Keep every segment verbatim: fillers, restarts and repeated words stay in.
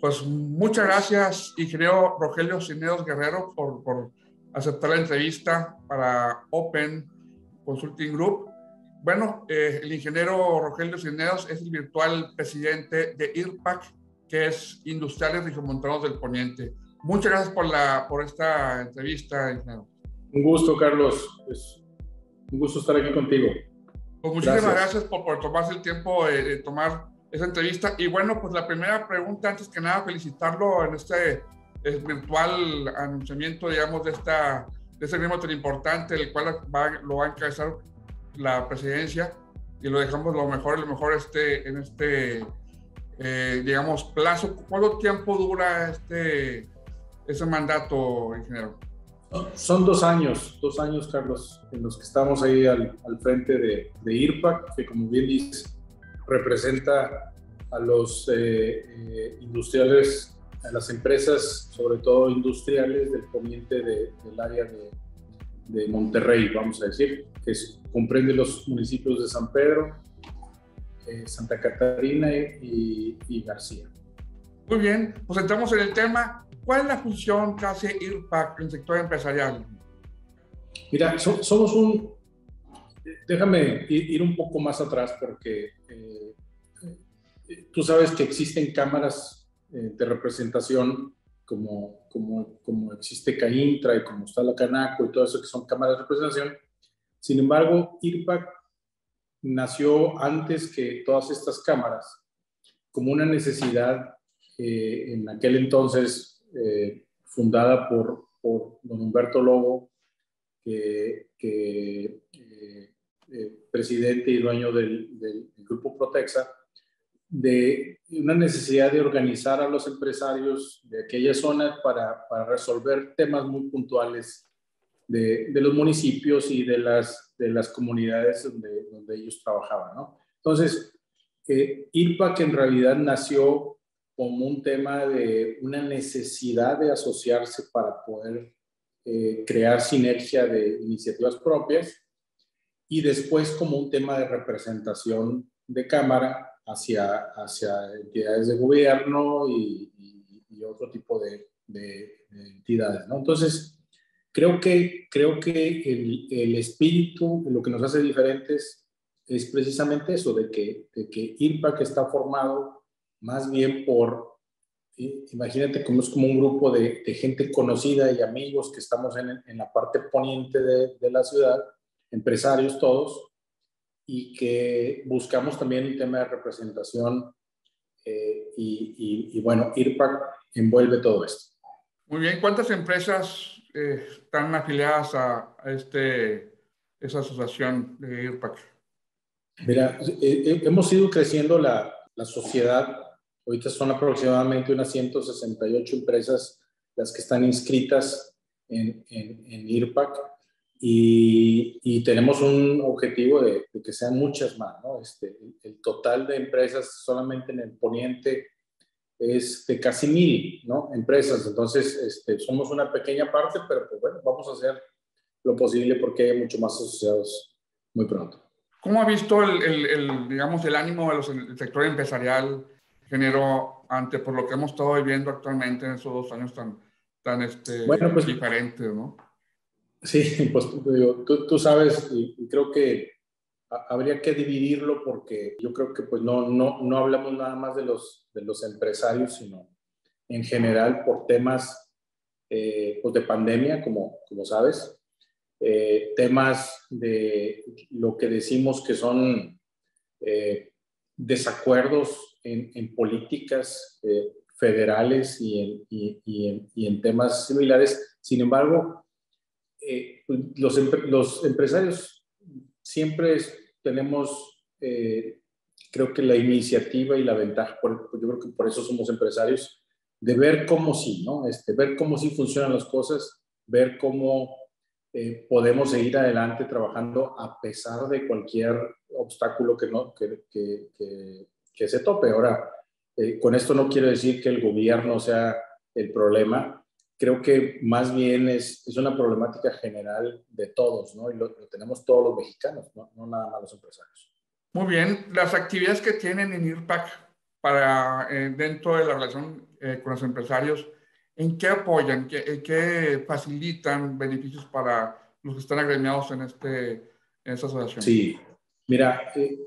Pues muchas gracias, ingeniero Rogelio Cisneros Guerrero, por, por aceptar la entrevista para Open Consulting Group. Bueno, eh, el ingeniero Rogelio Cisneros es el virtual presidente de I R P A C, que es Industriales Regiomontanos del Poniente. Muchas gracias por, la, por esta entrevista, ingeniero. Un gusto, Carlos. Es un gusto estar aquí contigo. Pues muchísimas gracias, gracias por, por tomarse el tiempo de, de tomar esa entrevista. Y bueno, pues la primera pregunta, antes que nada, felicitarlo en este eh, virtual anunciamiento, digamos, de, esta, de este mismo tan importante, el cual va, lo va a encabezar la presidencia, y lo dejamos lo mejor, lo mejor este, en este, eh, digamos, plazo. ¿Cuánto tiempo dura este, ese mandato, ingeniero? Son dos años, dos años, Carlos, en los que estamos ahí al, al frente de, de I R P A C, que como bien dices, representa a los eh, eh, industriales, a las empresas, sobre todo industriales del poniente de, del área de, de Monterrey, vamos a decir, que es, comprende los municipios de San Pedro, eh, Santa Catarina y, y García. Muy bien, pues entramos en el tema. ¿Cuál es la función que hace I R P A C en el sector empresarial? Mira, so, somos un... Déjame ir, ir un poco más atrás porque eh, tú sabes que existen cámaras eh, de representación como, como, como existe CAINTRA y como está la CANACO y todo eso, que son cámaras de representación. Sin embargo, I R P A C nació antes que todas estas cámaras como una necesidad eh, en aquel entonces eh, fundada por, por don Humberto Lobo, que, que eh, eh, presidente y dueño del, del, del grupo Protexa, de una necesidad de organizar a los empresarios de aquella zona para, para resolver temas muy puntuales de, de los municipios y de las, de las comunidades donde, donde ellos trabajaban, ¿no? Entonces, eh, I R P A C en realidad nació como un tema de una necesidad de asociarse para poder eh, crear sinergia de iniciativas propias, y después como un tema de representación de cámara hacia, hacia entidades de gobierno y, y, y otro tipo de, de, de entidades, ¿no? Entonces, creo que, creo que el, el espíritu, lo que nos hace diferentes, es precisamente eso, de que, de que I R P A C está formado más bien por, ¿sí? Imagínate cómo es como un grupo de, de gente conocida y amigos que estamos en, en la parte poniente de, de la ciudad, empresarios todos, y que buscamos también un tema de representación eh, y, y, y bueno, I R P A C envuelve todo esto. Muy bien, ¿cuántas empresas eh, están afiliadas a, a este, esa asociación de I R P A C? Mira, eh, hemos ido creciendo la, la sociedad. Ahorita son aproximadamente unas ciento sesenta y ocho empresas las que están inscritas en, en, en I R P A C, y, y tenemos un objetivo de, de que sean muchas más, ¿no? Este, el, el total de empresas solamente en el poniente es de casi mil, ¿no? Empresas. Entonces, este, somos una pequeña parte, pero pues bueno, vamos a hacer lo posible porque haya mucho más asociados muy pronto. ¿Cómo ha visto el, el, el, digamos, el ánimo de los, del sector empresarial generó ante por lo que hemos estado viviendo actualmente en esos dos años tan, tan este, bueno, pues, diferentes, ¿no? Sí, pues digo, tú, tú sabes, y, y creo que a, habría que dividirlo porque yo creo que pues no, no, no hablamos nada más de los, de los empresarios, sino en general por temas eh, pues de pandemia, como, como sabes, eh, temas de lo que decimos que son eh, desacuerdos en, en políticas eh, federales y en, y, y, en, y en temas similares. Sin embargo, Eh, los, los empresarios siempre tenemos, eh, creo que la iniciativa y la ventaja, por, yo creo que por eso somos empresarios, de ver cómo sí, ¿no? Este, ver cómo sí funcionan las cosas, ver cómo eh, podemos seguir adelante trabajando a pesar de cualquier obstáculo que, no, que, que, que, que se tope. Ahora, eh, con esto no quiero decir que el gobierno sea el problema. Creo que más bien es, es una problemática general de todos, ¿no? Y lo, lo tenemos todos los mexicanos, ¿no? No nada más los empresarios. Muy bien. Las actividades que tienen en I R P A C para, eh, dentro de la relación eh, con los empresarios, ¿en qué apoyan, qué, en qué facilitan beneficios para los que están agremiados en, este, en esta asociación? Sí, mira, eh,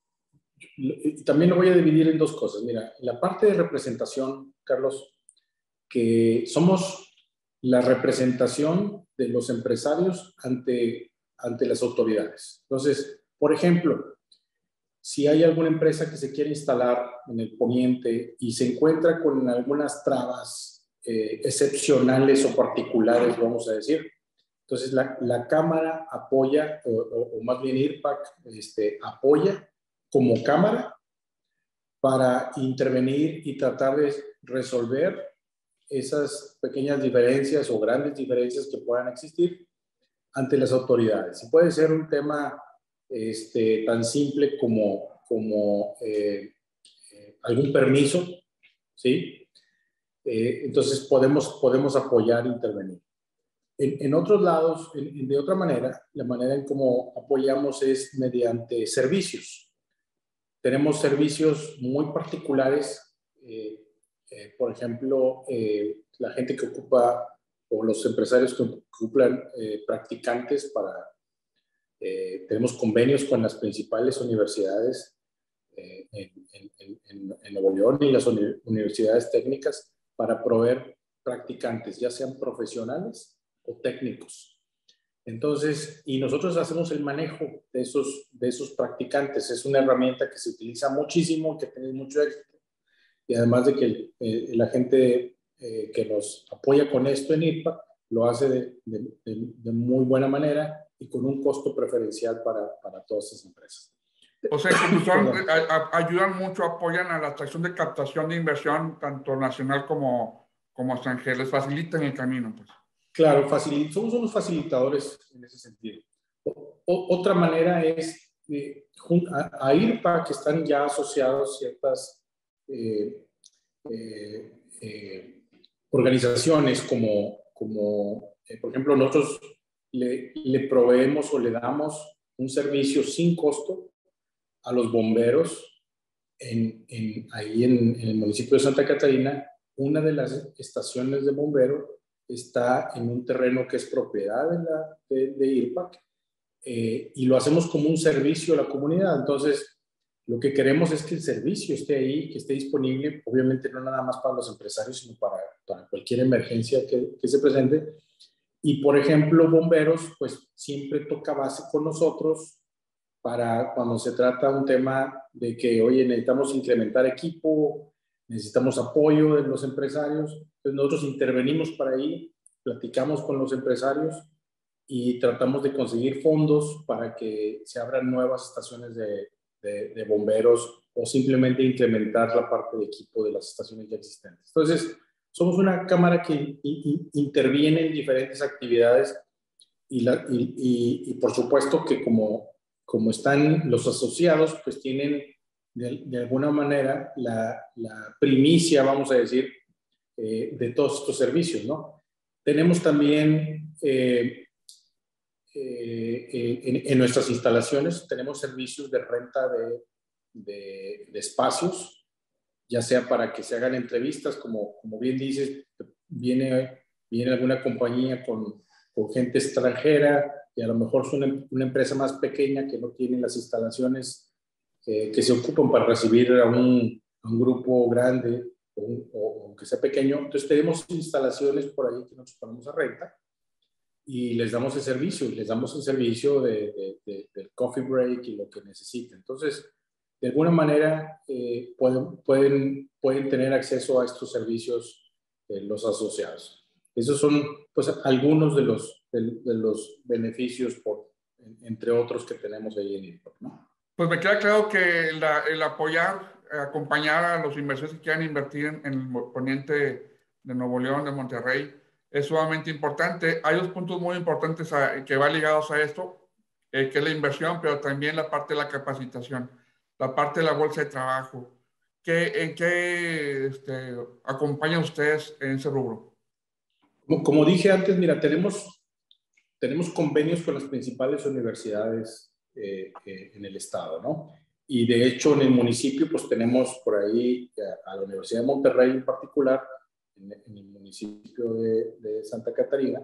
también lo voy a dividir en dos cosas. Mira, la parte de representación, Carlos, que somos la representación de los empresarios ante, ante las autoridades. Entonces, por ejemplo, si hay alguna empresa que se quiere instalar en el poniente y se encuentra con algunas trabas eh, excepcionales o particulares, vamos a decir, entonces la, la Cámara apoya, o, o, o más bien I R P A C este, apoya como Cámara para intervenir y tratar de resolver esas pequeñas diferencias o grandes diferencias que puedan existir ante las autoridades. Y puede ser un tema este, tan simple como, como eh, eh, algún permiso, ¿sí? Eh, entonces podemos, podemos apoyar e intervenir. En, en otros lados, en, de otra manera, la manera en cómo apoyamos es mediante servicios. Tenemos servicios muy particulares, eh, eh, por ejemplo, eh, la gente que ocupa, o los empresarios que ocupan eh, practicantes para, eh, tenemos convenios con las principales universidades eh, en, en, en, en Nuevo León y las uni universidades técnicas para proveer practicantes, ya sean profesionales o técnicos. Entonces, y nosotros hacemos el manejo de esos, de esos practicantes. Es una herramienta que se utiliza muchísimo, que tiene mucho éxito. Y además de que eh, la gente eh, que nos apoya con esto en I R P A C lo hace de, de, de, de muy buena manera y con un costo preferencial para, para todas estas empresas. O sea, que son, a, a, ayudan mucho, apoyan a la atracción de captación de inversión, tanto nacional como, como extranjera. Les facilitan el camino, pues. Claro, facil, somos unos facilitadores en ese sentido. O, o, otra manera es, eh, a, a I R P A C que están ya asociados ciertas eh, eh, eh, organizaciones como, como eh, por ejemplo, nosotros le, le proveemos o le damos un servicio sin costo a los bomberos en, en, ahí en, en el municipio de Santa Catarina. Una de las estaciones de bombero está en un terreno que es propiedad de, la, de, de I R P A C eh, y lo hacemos como un servicio a la comunidad. Entonces, lo que queremos es que el servicio esté ahí, que esté disponible, obviamente no nada más para los empresarios, sino para, para cualquier emergencia que, que se presente. Y, por ejemplo, bomberos, pues siempre toca base con nosotros para cuando se trata un tema de que, oye, necesitamos incrementar equipo, necesitamos apoyo de los empresarios. Entonces nosotros intervenimos para ahí, platicamos con los empresarios y tratamos de conseguir fondos para que se abran nuevas estaciones de, de, de bomberos o simplemente incrementar la parte de equipo de las estaciones ya existentes. Entonces, somos una cámara que in, in, interviene en diferentes actividades y, la, y, y, y por supuesto que como, como están los asociados, pues tienen de, de alguna manera la, la primicia, vamos a decir, eh, de todos estos servicios, ¿no? Tenemos también eh, eh, eh, en, en nuestras instalaciones, tenemos servicios de renta de, de, de espacios, ya sea para que se hagan entrevistas, como, como bien dices, viene, viene alguna compañía con, con gente extranjera y a lo mejor es una, una empresa más pequeña que no tiene las instalaciones eh, que se ocupan para recibir a un, a un grupo grande o, un, o, o que sea pequeño. Entonces tenemos instalaciones por ahí que nosotros ponemos a renta y les damos el servicio, les damos el servicio de, de, de, del coffee break y lo que necesiten. Entonces, de alguna manera eh, pueden, pueden, pueden tener acceso a estos servicios eh, los asociados. Esos son pues algunos de los, de, de los beneficios, por, entre otros, que tenemos ahí en I R P A C, ¿no? Pues me queda claro que la, el apoyar, acompañar a los inversores que quieran invertir en, en el poniente de Nuevo León, de Monterrey, es sumamente importante. Hay dos puntos muy importantes a, que van ligados a esto, eh, que es la inversión, pero también la parte de la capacitación, la parte de la bolsa de trabajo. ¿Qué, ¿En qué este, acompañan ustedes en ese rubro? Como, como dije antes, mira, tenemos, tenemos convenios con las principales universidades eh, eh, en el estado, ¿no? y de hecho en el municipio pues tenemos por ahí a, a la Universidad de Monterrey en particular, en, en el municipio de, de Santa Catarina,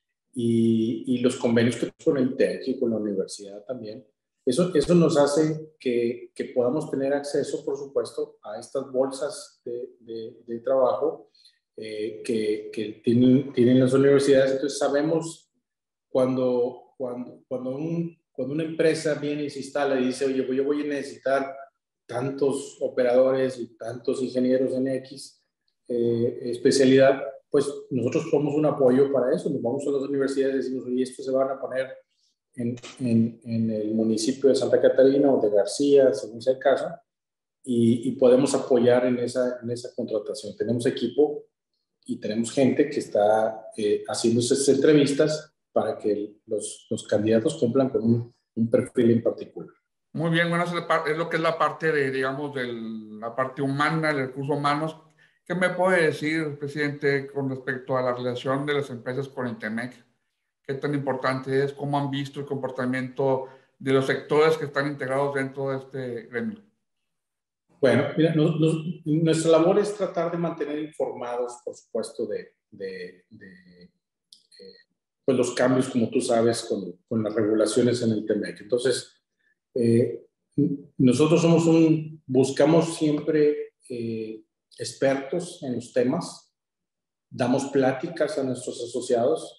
y, y los convenios que con el TEC y con la universidad también. Eso, eso nos hace que, que podamos tener acceso, por supuesto, a estas bolsas de, de, de trabajo eh, que, que tienen, tienen las universidades. Entonces sabemos cuando, cuando, cuando, un, cuando una empresa viene y se instala y dice, oye, yo voy a necesitar tantos operadores y tantos ingenieros en X eh, especialidad, pues nosotros somos un apoyo para eso. Nos vamos a las universidades y decimos, oye, esto se van a poner En, en, en el municipio de Santa Catarina o de García, según sea el caso, y, y podemos apoyar en esa, en esa contratación. Tenemos equipo y tenemos gente que está eh, haciendo esas entrevistas para que los, los candidatos cumplan con un, un perfil en particular. Muy bien, bueno, es lo que es la parte de, digamos, de la parte humana, de recursos humanos. ¿Qué me puede decir, presidente, con respecto a la relación de las empresas con el TEMEC? ¿Qué tan importante es? ¿Cómo han visto el comportamiento de los sectores que están integrados dentro de este gremio? Bueno, mira, nos, nos, nuestra labor es tratar de mantener informados, por supuesto, de, de, de eh, pues los cambios, como tú sabes, con, con las regulaciones en el TEMEC. Entonces, eh, nosotros somos un, buscamos siempre eh, expertos en los temas, damos pláticas a nuestros asociados,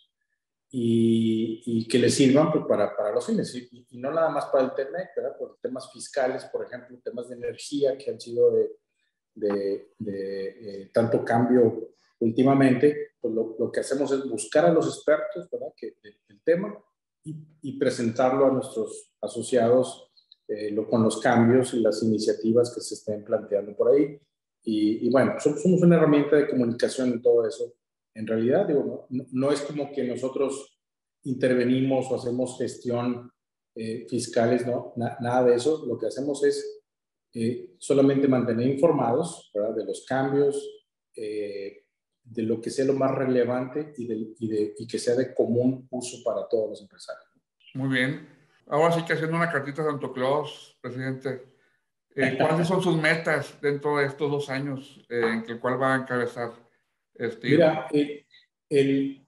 Y, y que les sirvan pues, para, para los fines, y, y no nada más para el TEMEC, ¿verdad? Por temas fiscales, por ejemplo, temas de energía que han sido de, de, de eh, tanto cambio últimamente, pues lo, lo que hacemos es buscar a los expertos, ¿verdad? Que, del, del tema y, y presentarlo a nuestros asociados eh, lo, con los cambios y las iniciativas que se estén planteando por ahí. Y, y bueno, somos, somos una herramienta de comunicación en todo eso. En realidad, digo, no, no es como que nosotros intervenimos o hacemos gestión eh, fiscales, no, na, nada de eso. Lo que hacemos es eh, solamente mantener informados, ¿verdad? De los cambios, eh, de lo que sea lo más relevante y, de, y, de, y que sea de común uso para todos los empresarios. Muy bien. Ahora sí que haciendo una cartita a Santo Claus, presidente, eh, ¿cuáles son sus metas dentro de estos dos años eh, en el cual va a encabezar? Este, Mira, eh, el,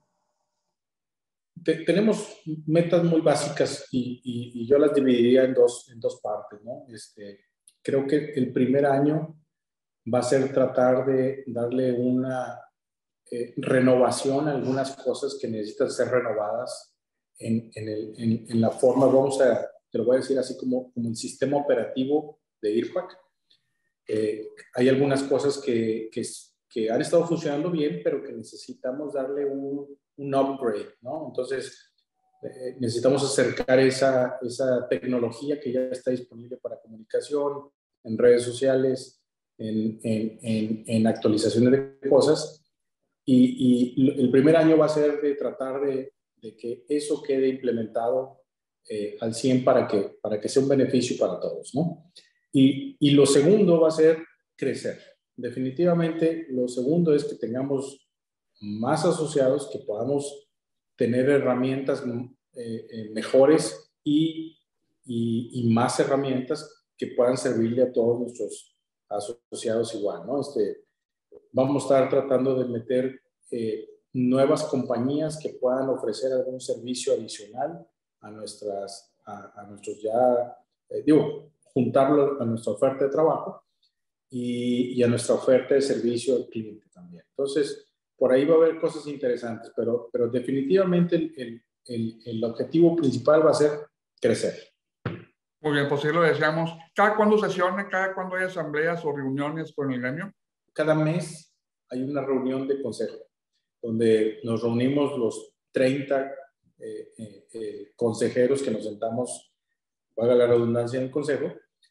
te, tenemos metas muy básicas y, y, y yo las dividiría en dos, en dos partes, ¿no? Este, creo que el primer año va a ser tratar de darle una eh, renovación a algunas cosas que necesitan ser renovadas en, en, el, en, en la forma, vamos a, te lo voy a decir así como, como el sistema operativo de I R P A C. Eh, hay algunas cosas que, que que han estado funcionando bien, pero que necesitamos darle un, un upgrade, ¿no? Entonces, eh, necesitamos acercar esa, esa tecnología que ya está disponible para comunicación, en redes sociales, en, en, en, en actualizaciones de cosas. Y, y el primer año va a ser de tratar de, de que eso quede implementado eh, al cien para que, para que sea un beneficio para todos, ¿no? Y, y lo segundo va a ser crecer. Definitivamente, lo segundo es que tengamos más asociados, que podamos tener herramientas eh, eh, mejores y, y, y más herramientas que puedan servirle a todos nuestros asociados igual, ¿no? Este, vamos a estar tratando de meter eh, nuevas compañías que puedan ofrecer algún servicio adicional a, nuestras, a, a nuestros ya, eh, digo, juntarlo a nuestra oferta de trabajo. Y, y a nuestra oferta de servicio al cliente también. Entonces, por ahí va a haber cosas interesantes, pero, pero definitivamente el, el, el, el objetivo principal va a ser crecer. Muy bien, pues sí lo deseamos. ¿Cada cuándo sesiona? ¿Cada cuándo hay asambleas o reuniones con el gremio? Cada mes hay una reunión de consejo, donde nos reunimos los treinta eh, eh, eh, consejeros que nos sentamos, valga la redundancia, en el consejo.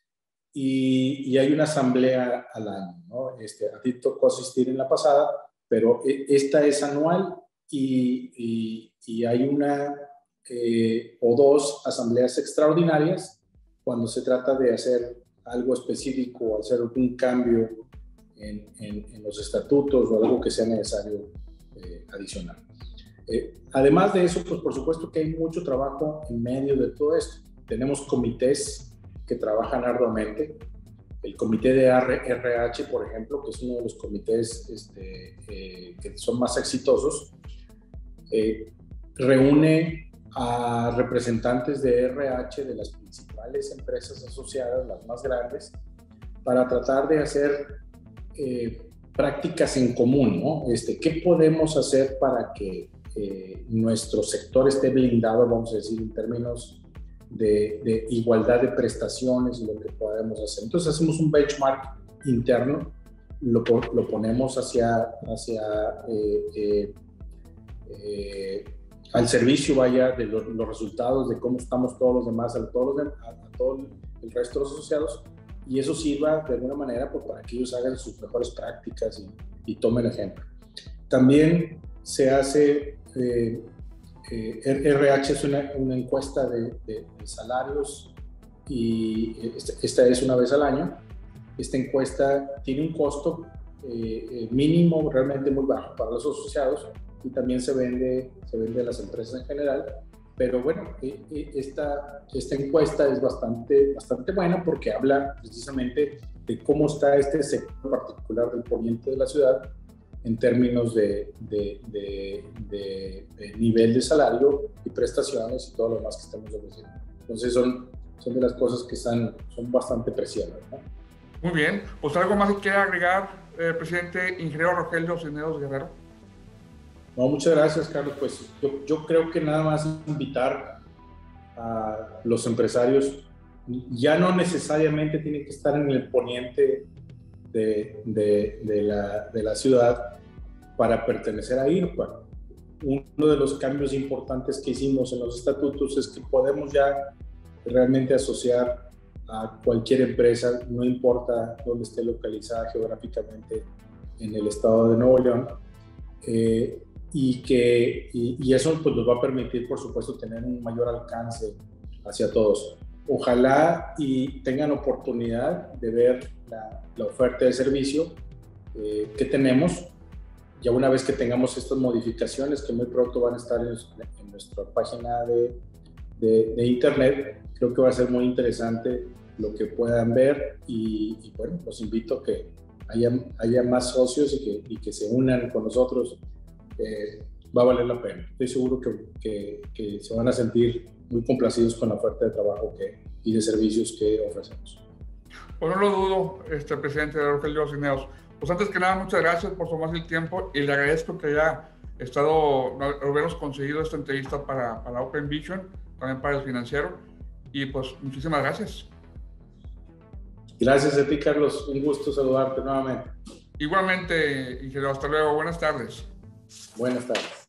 Y, y hay una asamblea al año, ¿no? Este, a ti tocó asistir en la pasada, pero esta es anual y, y, y hay una eh, o dos asambleas extraordinarias cuando se trata de hacer algo específico o hacer un cambio en, en, en los estatutos o algo que sea necesario eh, adicional. Eh, además de eso, pues por supuesto que hay mucho trabajo en medio de todo esto. Tenemos comités que trabajan arduamente. El comité de R H, por ejemplo, que es uno de los comités este, eh, que son más exitosos, eh, reúne a representantes de R H de las principales empresas asociadas, las más grandes, para tratar de hacer eh, prácticas en común, ¿no? Este, ¿qué podemos hacer para que eh, nuestro sector esté blindado, vamos a decir, en términos de, de igualdad de prestaciones y lo que podemos hacer? Entonces hacemos un benchmark interno, lo, lo ponemos hacia, hacia eh, eh, eh, al servicio, vaya, de los, los resultados, de cómo estamos todos los demás, a, todos los, a, a todo el resto de los asociados, y eso sirva de alguna manera pues, para que ellos hagan sus mejores prácticas y, y tomen ejemplo. También se hace, eh, eh, R H es una, una encuesta de, de, de salarios, y esta, esta es una vez al año. Esta encuesta tiene un costo eh, mínimo realmente muy bajo para los asociados, y también se vende, se vende a las empresas en general. Pero bueno, esta, esta encuesta es bastante, bastante buena porque habla precisamente de cómo está este sector particular del poniente de la ciudad en términos de, de, de, de, de nivel de salario y prestaciones y todo lo demás que estamos ofreciendo. Entonces son, son de las cosas que están, son bastante preciadas, ¿no? Muy bien. Pues algo más que quiera agregar, eh, presidente ingeniero Rogelio Cisneros Guerrero. No, muchas gracias, Carlos. Pues yo, yo creo que nada más invitar a los empresarios, ya no necesariamente tienen que estar en el poniente de, de, de, la, de la ciudad para pertenecer a I R P A. Uno de los cambios importantes que hicimos en los estatutos es que podemos ya realmente asociar a cualquier empresa, no importa dónde esté localizada geográficamente en el estado de Nuevo León. Eh, Y, que, y, y eso pues, nos va a permitir, por supuesto, tener un mayor alcance hacia todos. Ojalá y tengan oportunidad de ver la, la oferta de servicio eh, que tenemos. Ya una vez que tengamos estas modificaciones, que muy pronto van a estar en, en nuestra página de, de, de internet, creo que va a ser muy interesante lo que puedan ver. Y, y bueno, los invito a que haya, haya más socios y que, y que se unan con nosotros. Eh, va a valer la pena. Estoy seguro que, que, que se van a sentir muy complacidos con la oferta de trabajo que, y de servicios que ofrecemos. Pues no lo dudo, este, presidente Rogelio Cisneros. Pues antes que nada, muchas gracias por tomarse el tiempo y le agradezco que haya estado, habernos conseguido esta entrevista para, para Open Vision, también para el financiero, y pues muchísimas gracias. Gracias a ti, Carlos. Un gusto saludarte nuevamente. Igualmente, ingeniero. Hasta luego. Buenas tardes. Buenas tardes.